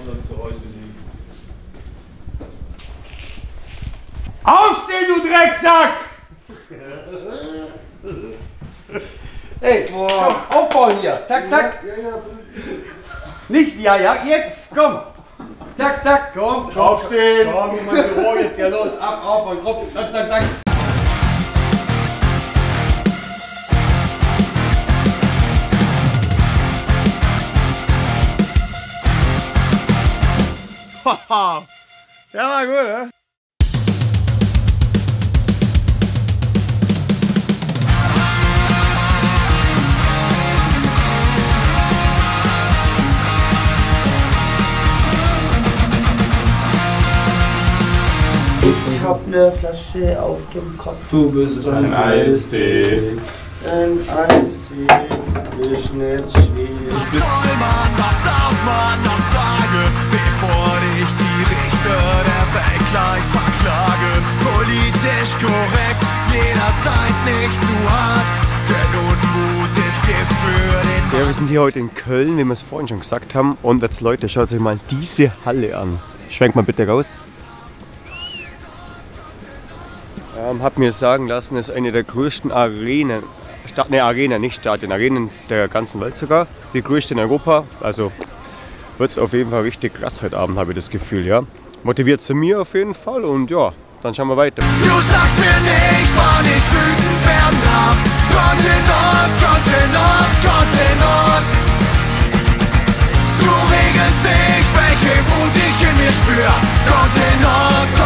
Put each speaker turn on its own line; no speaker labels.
anderen zu Hause liegen.
Aufstehen, du Drecksack! Hey, komm, aufbauen hier. Zack, zack.
Ja.
Nicht, ja, jetzt, komm. Zack, zack, komm.
Aufstehen!
Komm, in mein Büro jetzt, ja los, ab, auf und rauf. Zack, zack, zack.
Ja, war gut, ne?
Ich hab ne Flasche auf dem Kopf.
Du bist ein Eistee.
Ein Eistee ist nicht schwer.
Was soll man, was darf man noch sagen, bevor dich die Richter der Welt gleich verklagen? Politisch korrekt, jederzeit nicht zu hart, denn Unmut ist Gift für den.
Ja, wir sind hier heute in Köln, wie wir es vorhin schon gesagt haben. Und jetzt Leute, schaut euch mal diese Halle an. Schwenkt mal bitte raus. Hab mir sagen lassen, ist eine der größten Arenen, Arenen der ganzen Welt sogar. Die größte in Europa. Also wird es auf jeden Fall richtig krass heute Abend, habe ich das Gefühl, ja. Motiviert zu mir auf jeden Fall und ja, dann schauen wir weiter.
Du sagst mir nicht, wann ich wütend werden darf. Kontenance, Kontenance, Kontenance. Du regelst nicht, welche Wut ich in mir spür. Kontenance,